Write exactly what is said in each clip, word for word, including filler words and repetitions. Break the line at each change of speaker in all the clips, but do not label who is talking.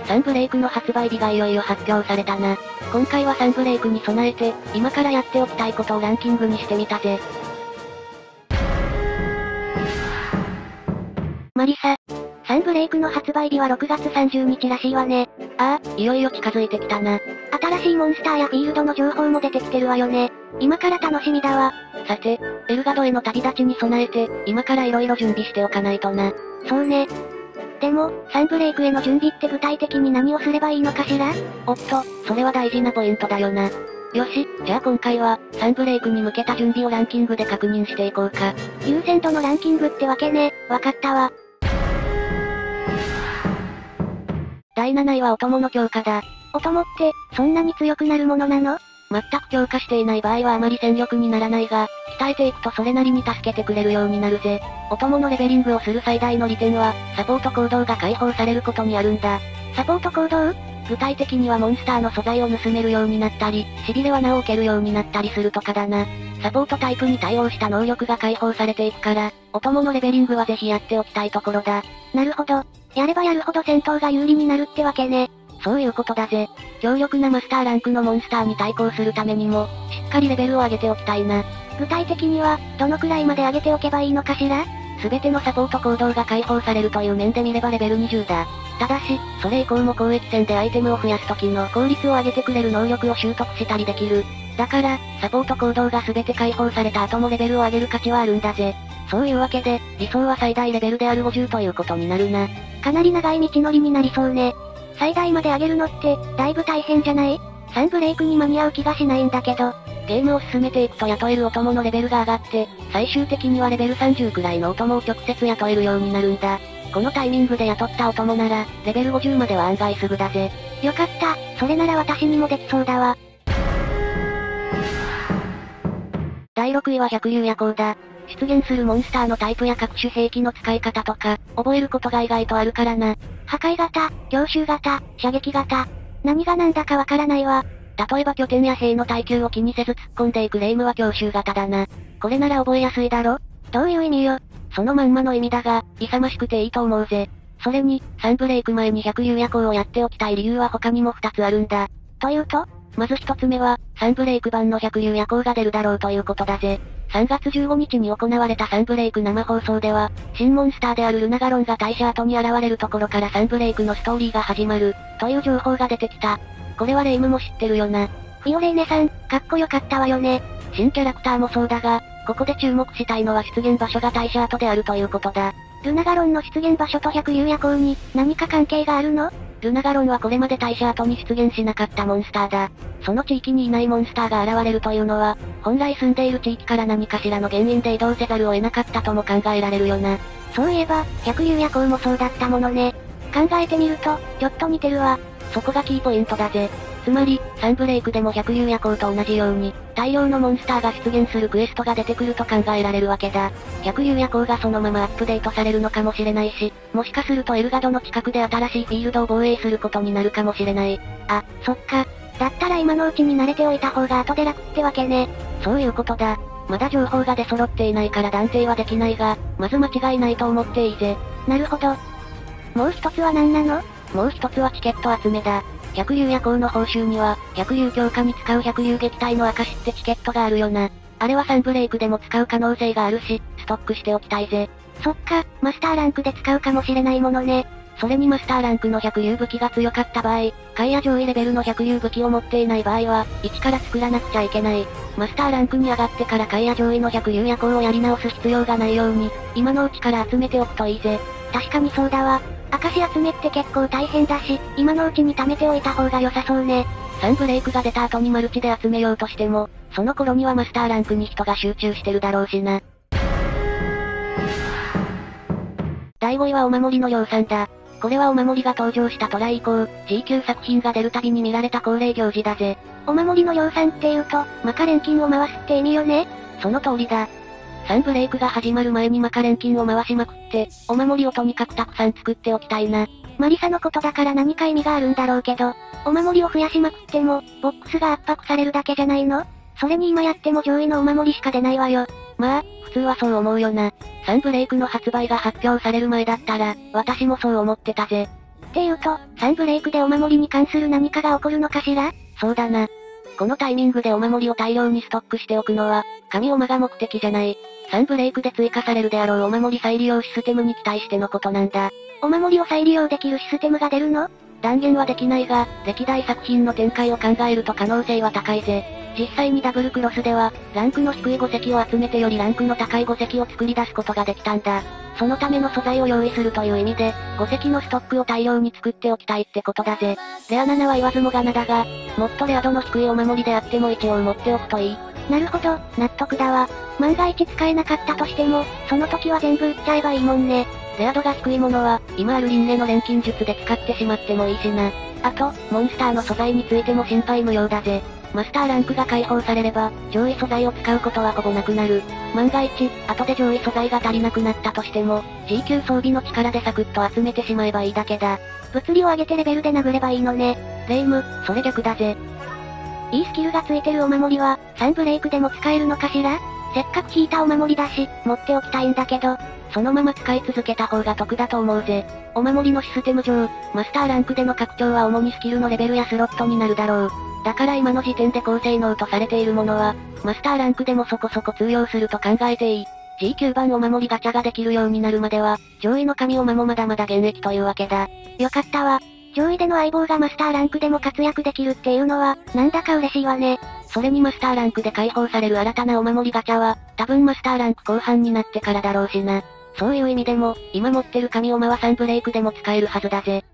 サンブレイクの発売日がいよいよ発表されたな。今回はサンブレイクに備えて、今からやっておきたいことをランキングにしてみたぜ。
マリサ。サンブレイクの発売日はろくがつさんじゅうにちらしいわね。
ああ、いよいよ近づいてきたな。
新しいモンスターやフィールドの情報も出てきてるわよね。今から楽しみだわ。
さて、エルガドへの旅立ちに備えて、今から色々準備しておかないとな。
そうね。でも、サンブレイクへの準備って具体的に何をすればいいのかしら？
おっと、それは大事なポイントだよな。よし、じゃあ今回は、サンブレイクに向けた準備をランキングで確認していこうか。
優先度のランキングってわけね。わかったわ。
だいなないはお供の強化だ。
お供って、そんなに強くなるものなの？
全く強化していない場合はあまり戦力にならないが、鍛えていくとそれなりに助けてくれるようになるぜ。お供のレベリングをする最大の利点は、サポート行動が解放されることにあるんだ。
サポート行動？
具体的にはモンスターの素材を盗めるようになったり、しびれ罠を受けるようになったりするとかだな。サポートタイプに対応した能力が解放されていくから、お供のレベリングはぜひやっておきたいところだ。
なるほど。やればやるほど戦闘が有利になるってわけね。
そういうことだぜ。強力なマスターランクのモンスターに対抗するためにも、しっかりレベルを上げておきたいな。
具体的には、どのくらいまで上げておけばいいのかしら？
すべてのサポート行動が解放されるという面で見ればレベルにじゅうだ。ただし、それ以降も攻撃戦でアイテムを増やす時の効率を上げてくれる能力を習得したりできる。だから、サポート行動がすべて解放された後もレベルを上げる価値はあるんだぜ。そういうわけで、理想は最大レベルであるごじゅうということになるな。
かなり長い道のりになりそうね。最大まで上げるのって、だいぶ大変じゃない？サンブレイクに間に合う気がしないんだけど。
ゲームを進めていくと雇えるお供のレベルが上がって、最終的にはレベルさんじゅうくらいのお供を直接雇えるようになるんだ。このタイミングで雇ったお供なら、レベルごじゅうまでは案外すぐだぜ。
よかった、それなら私にもできそうだわ。
だいろくいは百竜夜行だ。出現するモンスターのタイプや各種兵器の使い方とか、覚えることが意外とあるからな。
破壊型、強襲型、射撃型。何が何だかわからないわ。
例えば拠点や兵の耐久を気にせず突っ込んでいくレイムは強襲型だな。これなら覚えやすいだろ？
どういう意味よ？
そのまんまの意味だが、勇ましくていいと思うぜ。それに、サンブレイク前に百竜夜行をやっておきたい理由は他にもふたつあるんだ。
というと？
まずひとつめは、サンブレイク版の百竜夜行が出るだろうということだぜ。さんがつじゅうごにちに行われたサンブレイク生放送では、新モンスターであるルナガロンが退社後に現れるところからサンブレイクのストーリーが始まる、という情報が出てきた。これはレイムも知ってるよな。
フィオレーネさん、かっこよかったわよね。
新キャラクターもそうだが、ここで注目したいのは出現場所が退社後であるということだ。
ルナガロンの出現場所と百竜夜行に、何か関係があるの？
ルナガロンはこれまで退社後に出現しなかったモンスターだ。その地域にいないモンスターが現れるというのは、本来住んでいる地域から何かしらの原因で移動せざるを得なかったとも考えられるよな。
そういえば、百竜夜行もそうだったものね。考えてみると、ちょっと似てるわ。
そこがキーポイントだぜ。つまり、サンブレイクでも百竜夜行と同じように、大量のモンスターが出現するクエストが出てくると考えられるわけだ。百竜夜行がそのままアップデートされるのかもしれないし、もしかするとエルガドの近くで新しいフィールドを防衛することになるかもしれない。
あ、そっか。だったら今のうちに慣れておいた方が後で楽ってわけね。
そういうことだ。まだ情報が出揃っていないから断定はできないが、まず間違いないと思っていいぜ。
なるほど。もう一つは何なの？
もう一つはチケット集めだ。百竜夜行の報酬には、百竜強化に使う百竜撃退の証ってチケットがあるよな。あれはサンブレイクでも使う可能性があるし、ストックしておきたいぜ。
そっか、マスターランクで使うかもしれないものね。
それにマスターランクの百竜武器が強かった場合、下位や上位レベルの百竜武器を持っていない場合は、一から作らなくちゃいけない。マスターランクに上がってから下位や上位の百竜夜行をやり直す必要がないように、今のうちから集めておくといいぜ。
確かにそうだわ。証集めって結構大変だし、今のうちに貯めておいた方が良さそうね。
サンブレイクが出た後にマルチで集めようとしても、その頃にはマスターランクに人が集中してるだろうしな。だいごいはお守りの量産だ。これはお守りが登場したトライ以降、ジーきゅう 作品が出るたびに見られた恒例行事だぜ。
お守りの量産っていうと、マカ錬金を回すって意味よね？
その通りだ。サンブレイクが始まる前にマカ錬金を回しまくって、お守りをとにかくたくさん作っておきたいな。
マリサのことだから何か意味があるんだろうけど、お守りを増やしまくっても、ボックスが圧迫されるだけじゃないの？それに今やっても上位のお守りしか出ないわよ。
まあ、普通はそう思うよな。サンブレイクの発売が発表される前だったら、私もそう思ってたぜ。
っていうと、サンブレイクでお守りに関する何かが起こるのかしら？
そうだな。このタイミングでお守りを大量にストックしておくのは、神おまが目的じゃない。サンブレイクで追加されるであろうお守り再利用システムに期待してのことなんだ。
お守りを再利用できるシステムが出るの？
断言はできないが、歴代作品の展開を考えると可能性は高いぜ。実際にダブルクロスでは、ランクの低いご石を集めてよりランクの高いご石を作り出すことができたんだ。そのための素材を用意するという意味で、ご石のストックを大量に作っておきたいってことだぜ。レアななは言わずもがなだが、もっとレア度の低いお守りであっても一応持っておくといい。
なるほど、納得だわ。万が一使えなかったとしても、その時は全部売っちゃえばいいもんね。
レア度が低いものは、今ある輪廻の錬金術で使ってしまってもいいしな。あと、モンスターの素材についても心配無用だぜ。マスターランクが解放されれば、上位素材を使うことはほぼなくなる。万が一、後で上位素材が足りなくなったとしても、ジー 級装備の力でサクッと集めてしまえばいいだけだ。
物理を上げてレベルで殴ればいいのね。
レイム、それ逆だぜ。
いいスキルがついてるお守りは、サンブレイクでも使えるのかしら？せっかく引いたお守りだし、持っておきたいんだけど、
そのまま使い続けた方が得だと思うぜ。お守りのシステム上、マスターランクでの拡張は主にスキルのレベルやスロットになるだろう。だから今の時点で高性能とされているものは、マスターランクでもそこそこ通用すると考えていい。ジー 級版お守りガチャができるようになるまでは、上位の神おまもまだまだ現役というわけだ。
よかったわ。上位での相棒がマスターランクでも活躍できるっていうのは、なんだか嬉しいわね。
それにマスターランクで解放される新たなお守りガチャは、多分マスターランク後半になってからだろうしな。そういう意味でも、今持ってる神おまはサンブレイクでも使えるはずだぜ。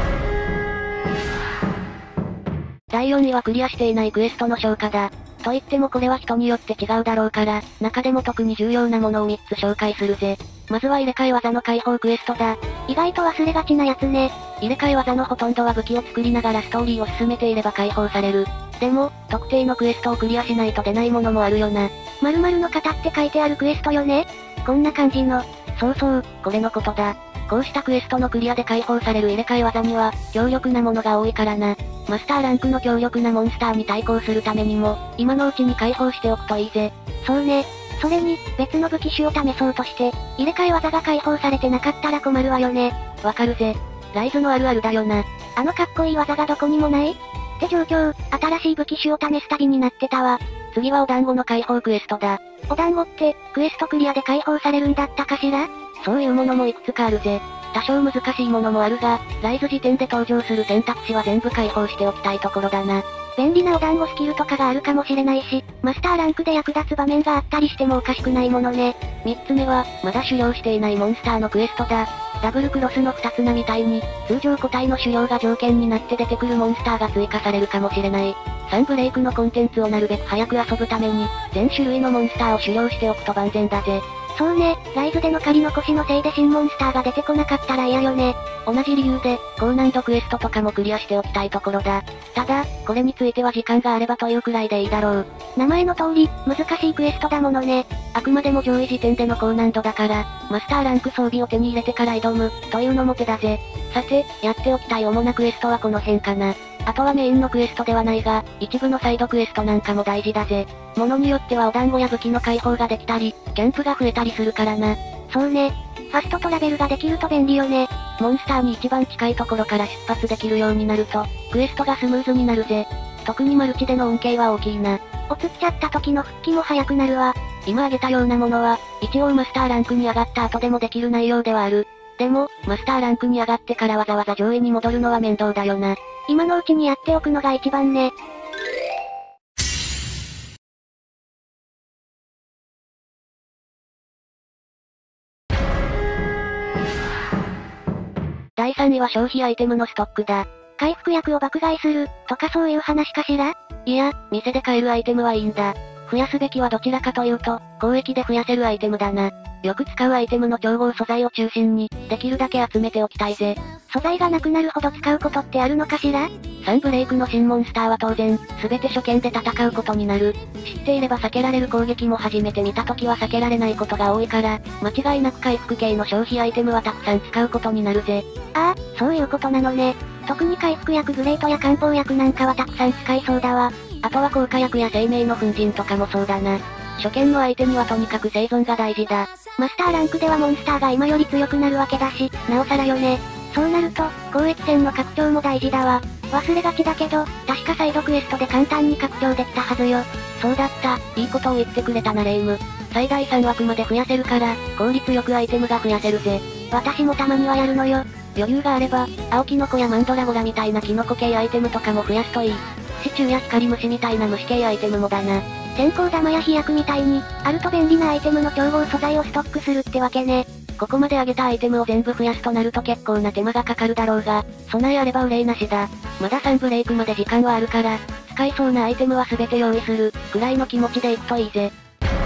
だいよんいはクリアしていないクエストの消化だ。と言ってもこれは人によって違うだろうから、中でも特に重要なものをみっつ紹介するぜ。まずは入れ替え技の解放クエストだ。
意外と忘れがちなやつね。
入れ替え技のほとんどは武器を作りながらストーリーを進めていれば解放される。でも、特定のクエストをクリアしないと出ないものもあるよな。
〇〇の型って書いてあるクエストよね？こんな感じの。
そうそう、これのことだ。こうしたクエストのクリアで解放される入れ替え技には、強力なものが多いからな。マスターランクの強力なモンスターに対抗するためにも、今のうちに解放しておくといいぜ。
そうね。それに、別の武器種を試そうとして、入れ替え技が解放されてなかったら困るわよね。
わかるぜ。ライズのあるあるだよな。
あのかっこいい技がどこにもないって状況、新しい武器種を試す旅になってたわ。
次はお団子の解放クエストだ。
お団子って、クエストクリアで解放されるんだったかしら？
そういうものもいくつかあるぜ。多少難しいものもあるが、ライズ時点で登場する選択肢は全部解放しておきたいところだな。
便利なお団子スキルとかがあるかもしれないし、マスターランクで役立つ場面があったりしてもおかしくないものね。
三つ目は、まだ狩猟していないモンスターのクエストだ。ダブルクロスの二つ名みたいに、通常個体の狩猟が条件になって出てくるモンスターが追加されるかもしれない。サンブレイクのコンテンツをなるべく早く遊ぶために、全種類のモンスターを狩猟しておくと万全だぜ。
そうね、ライズでの借り残しのせいで新モンスターが出てこなかったら嫌よね。
同じ理由で、高難度クエストとかもクリアしておきたいところだ。ただ、これについては時間があればというくらいでいいだろう。
名前の通り、難しいクエストだものね。
あくまでも上位時点での高難度だから、マスターランク装備を手に入れてから挑む、というのも手だぜ。さて、やっておきたい主なクエストはこの辺かな。あとはメインのクエストではないが、一部のサイドクエストなんかも大事だぜ。ものによってはお団子や武器の解放ができたり、キャンプが増えたりするからな。
そうね。ファストトラベルができると便利よね。
モンスターに一番近いところから出発できるようになると、クエストがスムーズになるぜ。特にマルチでの恩恵は大きいな。
落ちちゃった時の復帰も早くなるわ。
今挙げたようなものは、一応マスターランクに上がった後でもできる内容ではある。でも、マスターランクに上がってからわざわざ上位に戻るのは面倒だよな。
今のうちにやっておくのが一番ね。
だいさんいは消費アイテムのストックだ。
回復薬を爆買いする、とかそういう話かしら？
いや、店で買えるアイテムはいいんだ。増やすべきはどちらかというと、交易で増やせるアイテムだな。よく使うアイテムの調合素材を中心に、できるだけ集めておきたいぜ。
素材がなくなるほど使うことってあるのかしら？
サンブレイクの新モンスターは当然、すべて初見で戦うことになる。知っていれば避けられる攻撃も初めて見た時は避けられないことが多いから、間違いなく回復系の消費アイテムはたくさん使うことになるぜ。
ああ、そういうことなのね。特に回復薬グレートや漢方薬なんかはたくさん使いそうだわ。
あとは効果薬や生命の粉塵とかもそうだな。初見の相手にはとにかく生存が大事だ。
マスターランクではモンスターが今より強くなるわけだし、なおさらよね。 そうなると、交易戦の拡張も大事だわ。忘れがちだけど、確かサイドクエストで簡単に拡張できたはずよ。
そうだった、いいことを言ってくれたなレイム。最大さん枠まで増やせるから、効率よくアイテムが増やせるぜ。
私もたまにはやるのよ。
余裕があれば、青キノコやマンドラゴラみたいなキノコ系アイテムとかも増やすといい。シチューや光虫みたいな虫系アイテムもだな。
線香玉や飛躍みたいに、あると便利なアイテムの調合素材をストックするってわけね。
ここまで上げたアイテムを全部増やすとなると結構な手間がかかるだろうが、備えあれば憂いなしだ。まださんブレイクまで時間はあるから、使いそうなアイテムは全て用意する、くらいの気持ちでいくといいぜ。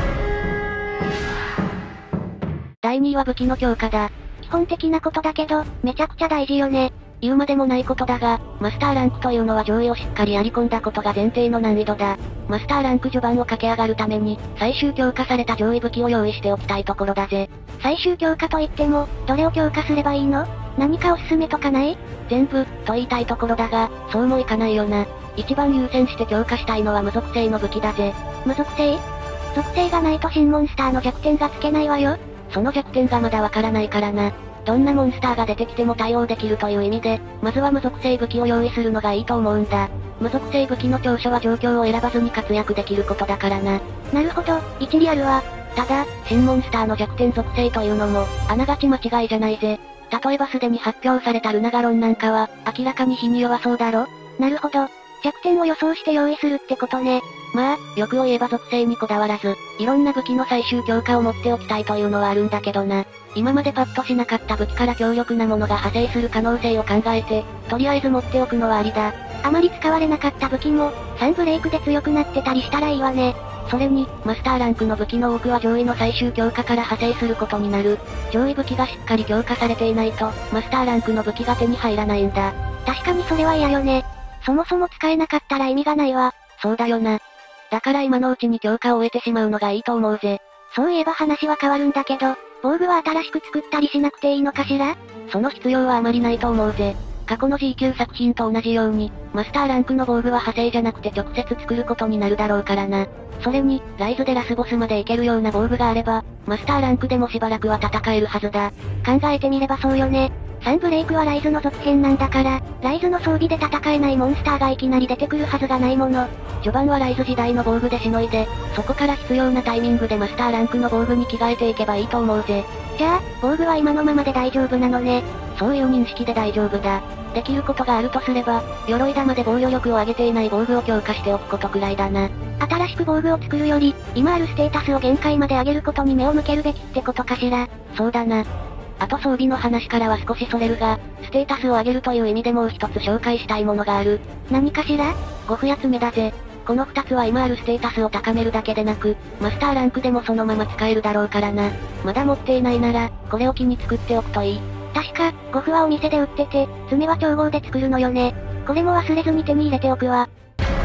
だいにいは武器の強化だ。
基本的なことだけど、めちゃくちゃ大事よね。
言うまでもないことだが、マスターランクというのは上位をしっかりやり込んだことが前提の難易度だ。マスターランク序盤を駆け上がるために、最終強化された上位武器を用意しておきたいところだぜ。
最終強化といっても、どれを強化すればいいの？何かおすすめとかない？
全部、と言いたいところだが、そうもいかないよな。一番優先して強化したいのは無属性の武器だぜ。
無属性？属性がないと新モンスターの弱点がつけないわよ。
その弱点がまだわからないからな。どんなモンスターが出てきても対応できるという意味で、まずは無属性武器を用意するのがいいと思うんだ。無属性武器の長所は状況を選ばずに活躍できることだからな。
なるほど、一理あるわ。
ただ、新モンスターの弱点属性というのも、あながち間違いじゃないぜ。例えばすでに発表されたルナガロンなんかは、明らかに火に弱そうだろ？
なるほど。弱点を予想して用意するってことね。
まあ、欲を言えば属性にこだわらず、いろんな武器の最終強化を持っておきたいというのはあるんだけどな。今までパッとしなかった武器から強力なものが派生する可能性を考えて、とりあえず持っておくのはありだ。
あまり使われなかった武器も、さんブレイクで強くなってたりしたらいいわね。
それに、マスターランクの武器の多くは上位の最終強化から派生することになる。上位武器がしっかり強化されていないと、マスターランクの武器が手に入らないんだ。
確かにそれは嫌よね。そもそも使えなかったら意味がないわ。
そうだよな。だから今のうちに強化を終えてしまうのがいいと思うぜ。
そういえば話は変わるんだけど、防具は新しく作ったりしなくていいのかしら？
その必要はあまりないと思うぜ。過去の ジーきゅう 作品と同じように、マスターランクの防具は派生じゃなくて直接作ることになるだろうからな。それに、ライズでラスボスまで行けるような防具があれば、マスターランクでもしばらくは戦えるはずだ。
考えてみればそうよね。さんブレイクはライズの続編なんだから、ライズの装備で戦えないモンスターがいきなり出てくるはずがないもの。
序盤はライズ時代の防具でしのいで、そこから必要なタイミングでマスターランクの防具に着替えていけばいいと思うぜ。
じゃあ、防具は今のままで大丈夫なのね。
そういう認識で大丈夫だ。できることがあるとすれば、鎧玉で防御力を上げていない防具を強化しておくことくらいだな。
新しく防具を作るより、今あるステータスを限界まで上げることに目を向けるべきってことかしら。
そうだな。あと装備の話からは少しそれるが、ステータスを上げるという意味でもう一つ紹介したいものがある。
何かしら？
ごふやつめだぜ。この二つは今あるステータスを高めるだけでなく、マスターランクでもそのまま使えるだろうからな。まだ持っていないなら、これを機に作っておくといい。
確か、ゴフはお店で売ってて、爪は調合で作るのよね。これも忘れずに手に入れておくわ。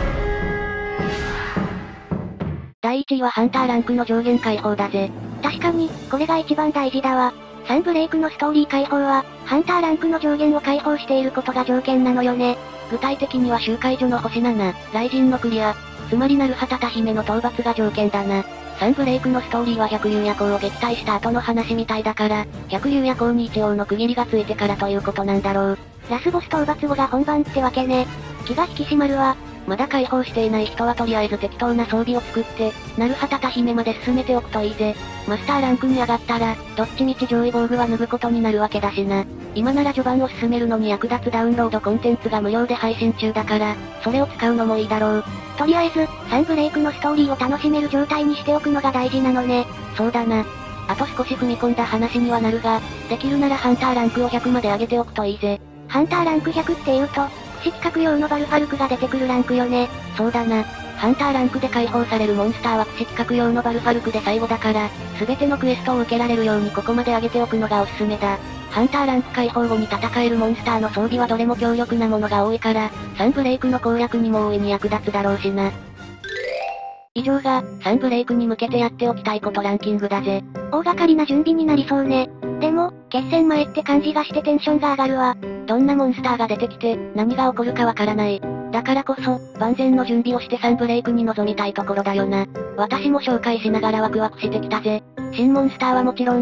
だいいちいはハンターランクの上限解放だぜ。
確かに、これが一番大事だわ。さんブレイクのストーリー解放は、ハンターランクの上限を解放していることが条件なのよね。
具体的には集会所の星なな、雷神のクリア、つまりなるはたた姫の討伐が条件だな。さんブレイクのストーリーは百竜夜行を撃退した後の話みたいだから、百竜夜行に一応の区切りがついてからということなんだろう。
ラスボス討伐後が本番ってわけね。気が引き締まるわ。
まだ解放していない人はとりあえず適当な装備を作って、なるはたた姫まで進めておくといいぜ。マスターランクに上がったら、どっちみち上位防具は脱ぐことになるわけだしな。今なら序盤を進めるのに役立つダウンロードコンテンツが無料で配信中だから、それを使うのもいいだろう。
とりあえず、さんブレイクのストーリーを楽しめる状態にしておくのが大事なのね。
そうだな。あと少し踏み込んだ話にはなるが、できるならハンターランクをひゃくまで上げておくといいぜ。
ハンターランクひゃくって言うと、不死企画用のバルファルクが出てくるランクよね。
そうだな。ハンターランクで解放されるモンスターは不死企画用のバルファルクで最後だから、すべてのクエストを受けられるようにここまで上げておくのがおすすめだ。ハンターランク解放後に戦えるモンスターの装備はどれも強力なものが多いから、さんブレイクの攻略にも大いに役立つだろうしな。以上が、さんブレイクに向けてやっておきたいことランキングだぜ。
大掛かりな準備になりそうね。でも、決戦前って感じがしてテンションが上がるわ。
どんなモンスターが出てきて、何が起こるかわからない。だからこそ、万全の準備をしてさんブレイクに臨みたいところだよな。私も紹介しながらワクワクしてきたぜ。新モンスターはもちろん、復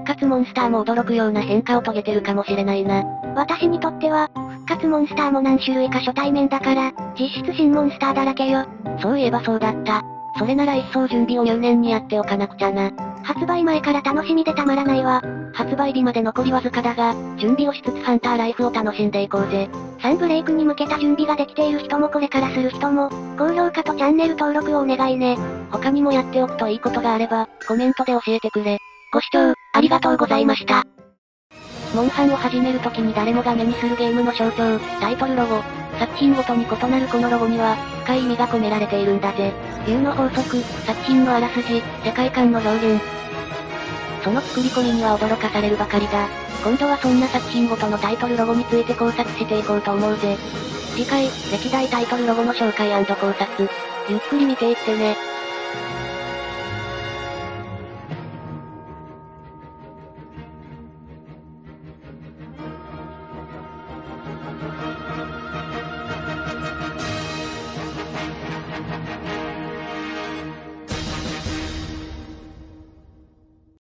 活モンスターも驚くような変化を遂げてるかもしれないな。
私にとっては、復活モンスターも何種類か初対面だから、実質新モンスターだらけよ。
そういえばそうだった。それなら一層準備を入念にやっておかなくちゃな。
発売前から楽しみでたまらないわ。
発売日まで残りわずかだが、準備をしつつハンターライフを楽しんでいこうぜ。
サンブレイクに向けた準備ができている人もこれからする人も、高評価とチャンネル登録をお願いね。
他にもやっておくといいことがあれば、コメントで教えてくれ。ご視聴、ありがとうございました。モンハンを始めるときに誰もが目にするゲームの象徴、タイトルロゴ。作品ごとに異なるこのロゴには、深い意味が込められているんだぜ。竜の法則、作品のあらすじ、世界観の表現。その作り込みには驚かされるばかりだ。今度はそんな作品ごとのタイトルロゴについて考察していこうと思うぜ。次回、歴代タイトルロゴの紹介&考察。ゆっくり見ていってね。